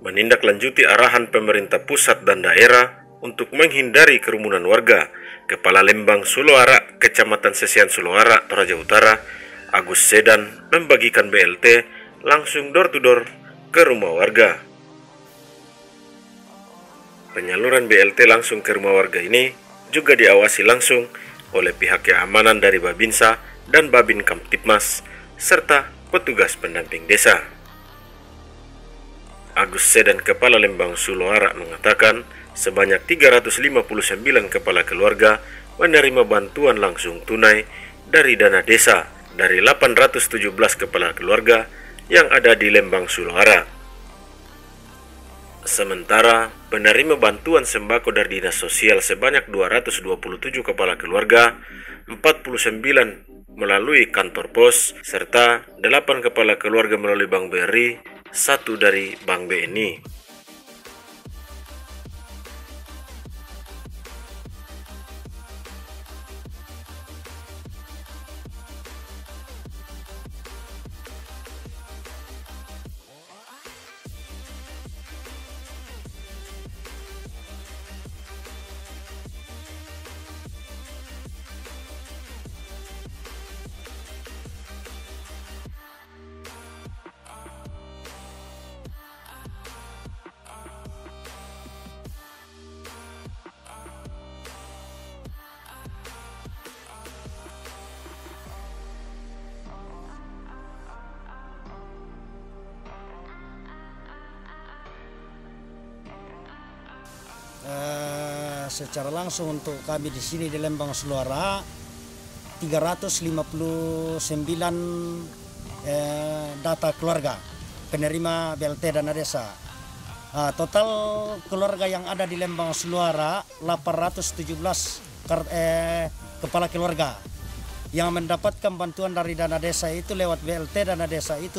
menindaklanjuti arahan pemerintah pusat dan daerah untuk menghindari kerumunan warga. Kepala Lembang Suloara, Kecamatan Sesian Suloara, Toraja Utara, Agus Sedan membagikan BLT langsung door to door ke rumah warga. Penyaluran BLT langsung ke rumah warga ini juga diawasi langsung oleh pihak keamanan dari Babinsa dan Babin Kamtipmas serta petugas pendamping desa. Agus Sedan, Kepala Lembang Suloara, mengatakan sebanyak 359 kepala keluarga menerima bantuan langsung tunai dari dana desa dari 817 kepala keluarga yang ada di Lembang Suloara. Sementara penerima bantuan sembako dari Dinas Sosial sebanyak 227 kepala keluarga, 49 melalui kantor pos, serta 8 kepala keluarga melalui Bank BRI, 1 dari Bank BNI. Secara langsung untuk kami di sini di Lembang Suloara 359 data keluarga penerima BLT dana desa. Total keluarga yang ada di Lembang Suloara 817 kepala keluarga yang mendapatkan bantuan dari dana desa itu lewat BLT dana desa itu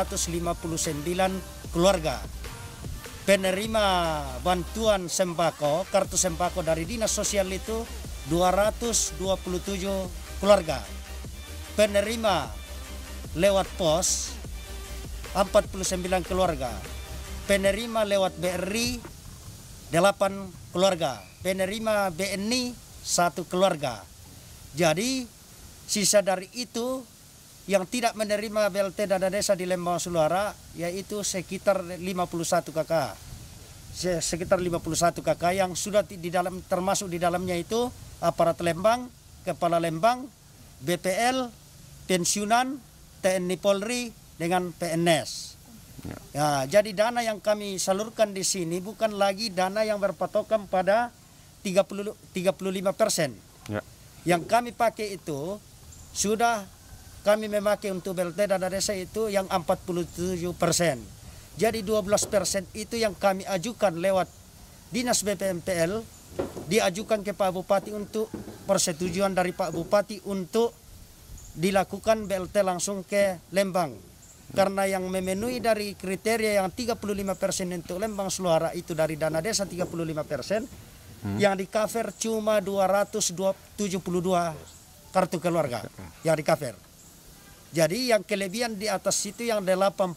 359 keluarga. Penerima bantuan sembako, kartu sembako dari Dinas Sosial itu 227 keluarga. Penerima lewat pos 49 keluarga. Penerima lewat BRI 8 keluarga. Penerima BNI 1 keluarga. Jadi sisa dari itu yang tidak menerima BLT dana desa di Lembang Suloara yaitu sekitar 51 kakak. Sekitar 51 kakak yang sudah di dalam, termasuk di dalamnya itu aparat Lembang, kepala Lembang, BPL, pensiunan, TNI Polri dengan PNS. Ya, jadi dana yang kami salurkan di sini bukan lagi dana yang berpatokan pada 35%. Ya. Yang kami pakai itu sudah kami memakai untuk BLT dana desa itu yang 47%. Jadi 12% itu yang kami ajukan lewat Dinas BPMPL, diajukan ke Pak Bupati untuk persetujuan dari Pak Bupati untuk dilakukan BLT langsung ke Lembang. Karena yang memenuhi dari kriteria yang 35% untuk Lembang Suloara itu dari dana desa 35%, yang di cover cuma 272 kartu keluarga yang di cover. Jadi yang kelebihan di atas itu yang 86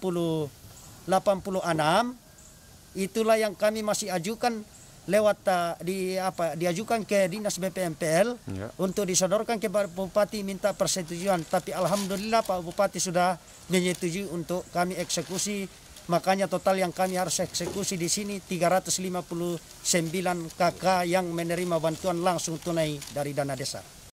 itulah yang kami masih ajukan lewat diajukan ke Dinas BPMPL untuk disodorkan ke Pak Bupati minta persetujuan. Tapi alhamdulillah Pak Bupati sudah menyetujui untuk kami eksekusi. Makanya total yang kami harus eksekusi di sini 359 KK yang menerima bantuan langsung tunai dari dana desa.